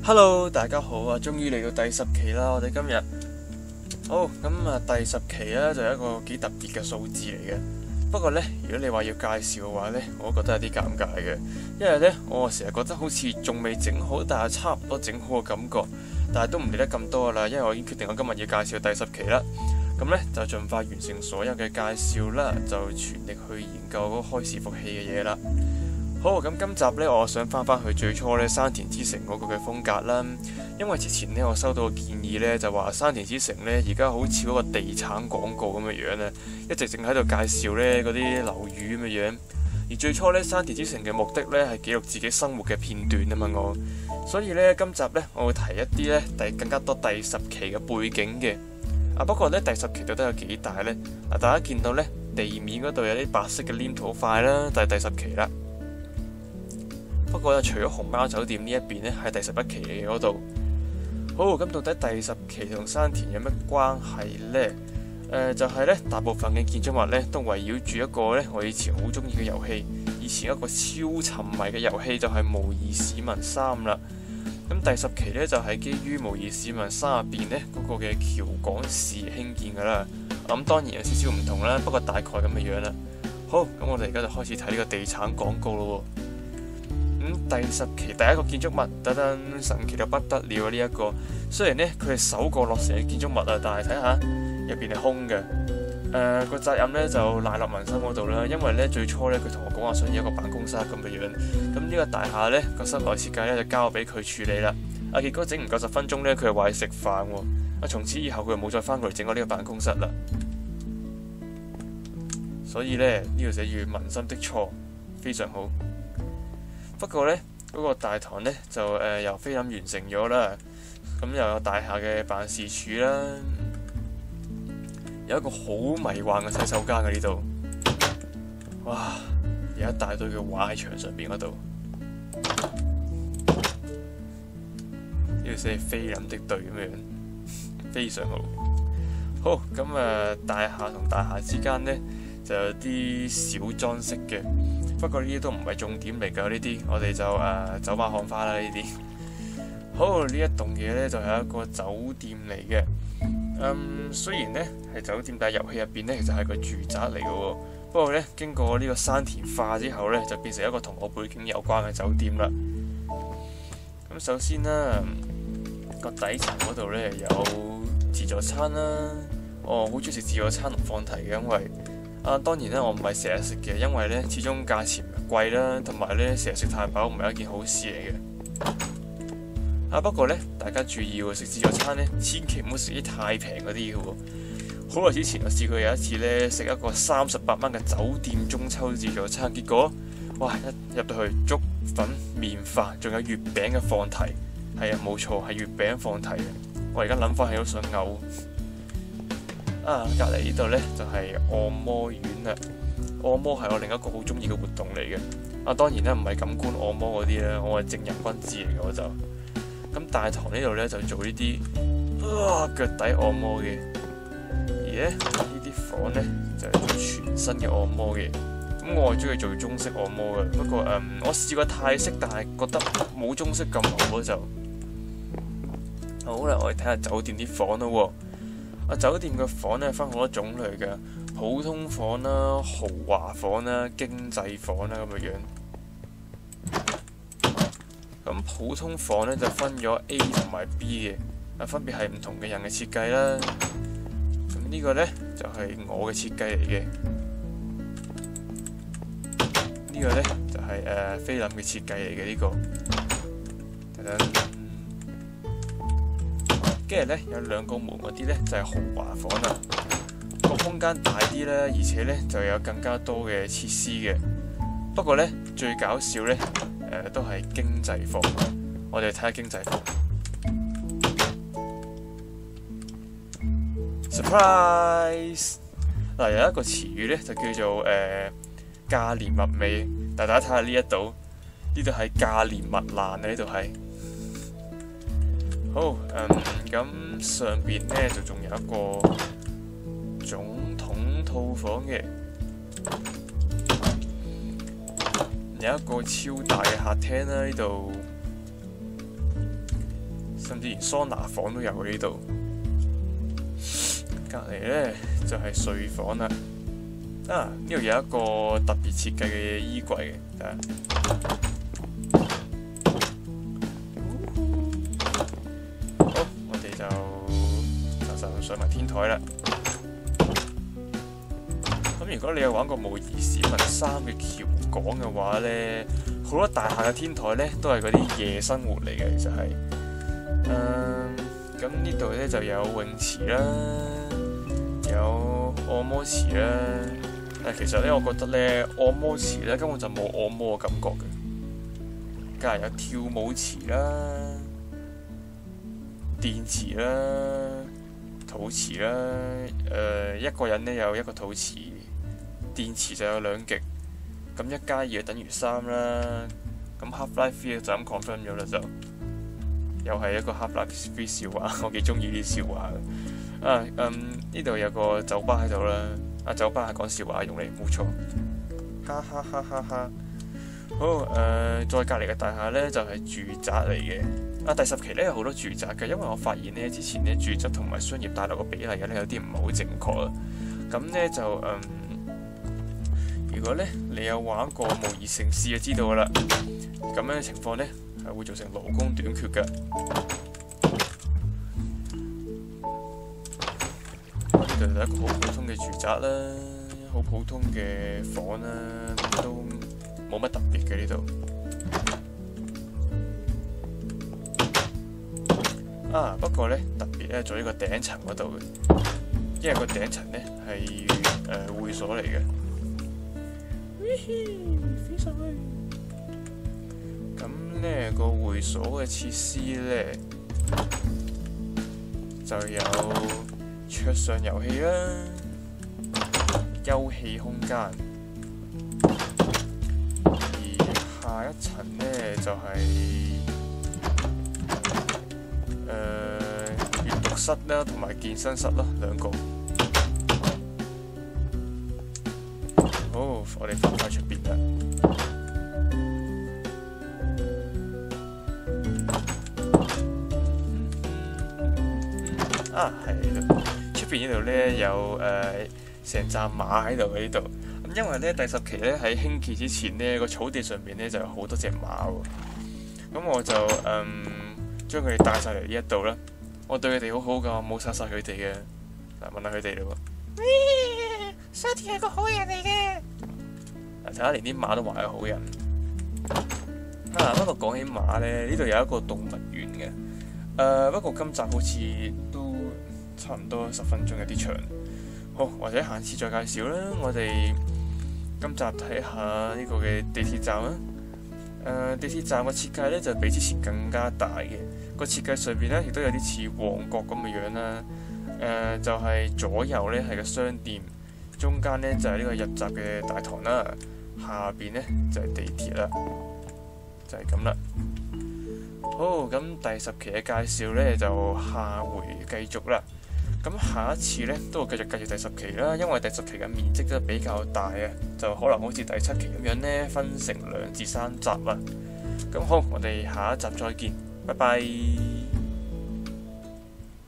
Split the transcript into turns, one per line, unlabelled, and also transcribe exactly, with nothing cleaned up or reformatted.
Hello，大家好啊！終於嚟到第十期啦，我哋今日好咁啊，第十期咧就係一個幾特別嘅數字嚟嘅。不過呢，如果你話要介紹嘅話呢，我覺得有啲尷尬嘅，因為呢，我成日覺得好似仲未整好，但係差唔多整好嘅感覺，但係都唔理得咁多啦，因為我已經決定我今日要介紹第十期啦。咁呢，就盡快完成所有嘅介紹啦，就全力去研究嗰個開伺服器嘅嘢啦。好，咁今集呢，我想翻翻去最初呢山田之城嗰個嘅風格啦，因為之前呢，我收到個建議呢，就話山田之城呢而家好似嗰個地產廣告咁嘅樣呢，一直淨喺度介紹呢嗰啲樓宇咁嘅樣。而最初呢，山田之城嘅目的呢係記錄自己生活嘅片段啊嘛，我所以呢，今集呢，我會提一啲呢第更加多第十期嘅背景嘅。啊，不過呢，第十期到底有幾大呢？啊，大家見到呢，地面嗰度有啲白色嘅黏土塊啦，就係第十期啦。不過咧，除咗熊貓酒店呢一邊呢，係第十一期嚟嘅嗰度。好，咁到底第十期同山田有乜關係呢？誒、呃，就係、是、呢，大部分嘅建築物呢，都圍繞住一個呢，我以前好中意嘅遊戲，以前一個超沉迷嘅遊戲就係、是《模擬市民三》啦。咁第十期呢，就係、是、基於《模擬市民三》入邊呢嗰、那個嘅橋港市興建噶啦。咁當然有少少唔同啦，不過大概咁嘅樣啦。好，咁我哋而家就開始睇呢個地產廣告咯。咁、嗯、第十期第一個建築物，等等神奇到不得了啊！呢、這、一個雖然呢，佢係首個落成嘅建築物啊，但係睇下入邊係空嘅。誒、呃、個責任呢就賴落民生嗰度啦，因為呢，最初呢，佢同我講話想要一個辦公室咁嘅樣，咁呢個大廈呢，個室內設計呢就交俾佢處理啦。啊，結果整唔夠十分鐘呢，佢又話去食飯喎。啊，從此以後佢就冇再翻過嚟整過呢個辦公室啦。所以呢，呢個寫住民生的錯，非常好。不過呢，嗰、那個大堂呢，就誒、呃、由菲林完成咗啦，咁又有大廈嘅辦事處啦，有一個好迷幻嘅洗手間喺呢度，哇！有一大堆嘅畫喺牆上邊嗰度，呢度寫菲林的對咁樣，非常好。好，咁誒、呃、大廈同大廈之間呢，就有啲小裝飾嘅。不過呢啲都唔係重點嚟㗎，呢啲我哋就誒、呃、走馬看花啦。呢啲好，呢一棟嘢呢就係、是、一個酒店嚟嘅。嗯，雖然呢係酒店，但係遊戲入邊呢其實係個住宅嚟嘅喎。不過呢，經過呢個山田化之後呢，就變成一個同我背景有關嘅酒店啦。咁首先啦，個底層嗰度呢有自助餐啦。我好中意食自助餐同放題嘅，因為啊，當然咧，我唔係成日食嘅，因為咧始終價錢貴啦，同埋咧成日食太飽唔係一件好事嚟嘅。啊，不過咧，大家注意喎，食自助餐咧，千祈唔好食啲太平嗰啲嘅喎。好耐之前我試過有一次咧，食一個三十八蚊嘅酒店中秋自助餐，結果哇，一入到去粥粉麵飯，仲有月餅嘅放題，係啊，冇錯，係月餅放題嘅。我而家諗翻起都想嘔。啊，隔離呢度呢，就係、是、按摩院啦。按摩係我另一個好中意嘅活動嚟嘅。啊，當然咧唔係感官按摩嗰啲咧，我係正人君子嚟嘅我就。咁大堂呢度呢，就做呢啲啊腳底按摩嘅，而咧呢啲房呢，就係、是、做全身嘅按摩嘅。咁我係中意做中式按摩嘅，不過誒、嗯、我試過泰式，但係覺得冇中式咁好就。好啦，我哋睇下酒店啲房啦喎。啊，酒店嘅房咧分好多種類嘅，普通房啦、豪華房啦、經濟房啦咁嘅樣。咁普通房咧就分咗 A 同埋 B 嘅，啊分別係唔同嘅人嘅設計啦。咁呢個咧就係、是、我嘅設計嚟嘅，這個、呢個咧就係、是、誒、呃、菲林嘅設計嚟嘅呢個。等等。跟住咧有兩個門嗰啲咧就係、是、豪華房啦，個空間大啲啦，而且咧就有更加多嘅設施嘅。不過咧最搞笑咧誒、呃、都係經濟房，我哋睇下經濟房。Surprise！ 嗱、呃、有一個詞語咧就叫做誒、呃、價廉物美，但大家睇下呢一度，呢度係價廉物爛啊！呢度係。好，嗯，咁上邊呢就仲有一個總統套房嘅，有一個超大嘅客廳啦，呢度甚至連桑拿房都有嘅呢度。隔離呢就係、是、睡房啦。啊，呢度有一個特別設計嘅衣櫃嘅，睇下。好，我哋就就就上埋天台啦。咁如果你有玩過模擬市民三嘅橋港嘅話呢，好多大廈嘅天台呢都係嗰啲夜生活嚟嘅，其實係。誒、嗯，咁呢度呢就有泳池啦，有按摩池啦。但其實呢，我覺得呢按摩池呢根本就冇按摩嘅感覺嘅。隔籬有跳舞池啦、電池啦、肚池啦。誒、呃，一個人呢有一個肚池。電池就有兩極，咁一加二就等於三啦。咁 Half-Life three 就咁 confirm 咗啦，就又係一個 Half-Life three 笑話，我幾中意啲笑話嘅。啊，嗯，呢度有個酒吧喺度啦。啊，酒吧係講笑話用嚟，冇錯。哈哈哈哈哈。好，誒、呃，再隔離嘅大廈呢，就係、是、住宅嚟嘅。啊，第十期呢有好多住宅嘅，因為我發現呢之前呢住宅同埋商業大樓嘅比例呢有啲唔係好正確啊。咁呢就嗯。如果咧你有玩過模擬城市就知道噶啦，咁樣嘅情況咧係會造成勞工短缺嘅。呢度係一個好普通嘅住宅啦，好普通嘅房啦，都冇乜特別嘅呢度。啊，不過咧特別咧做呢個頂層嗰度嘅，因為個頂層咧係誒會所嚟嘅。飛上去。咁呢個會所嘅設施呢，就有桌上遊戲啦、休憩空間，而下一層呢，就係誒閱讀室啦，同埋健身室啦，兩個。好，我哋翻返出邊啦。啊，係啦，出邊呢度咧有誒成紮馬喺度嘅呢度。咁因為咧第十期咧喺興建之前咧個草地上邊咧就有好多隻馬喎。咁我就嗯將佢哋帶晒嚟呢一度啦。我對佢哋好好㗎，我冇殺殺佢哋嘅。嗱，問下佢哋嘞喎。沙田係個好人嚟嘅。睇下連啲馬都話係好人。啊，不過講起馬咧，呢度有一個動物園嘅。誒、呃，不過今集好似都差唔多十分鐘，有啲長。好，或者下次再介紹啦。我哋今集睇下呢個嘅地鐵站啦。誒、呃，地鐵站嘅設計咧就比之前更加大嘅。個設計上邊咧亦都有啲似旺角咁嘅樣啦。誒、呃，就係、是、左右咧係個商店。中間呢就係、是、呢個入閘嘅大堂啦，下邊呢就係、是、地鐵啦，就係咁啦。好，咁第十期嘅介紹呢就下回繼續啦。咁下一次呢都會繼續繼續第十期啦，因為第十期嘅面積都比較大啊，就可能好似第七期咁樣呢分成兩至三集啦。咁好，我哋下一集再見，拜拜。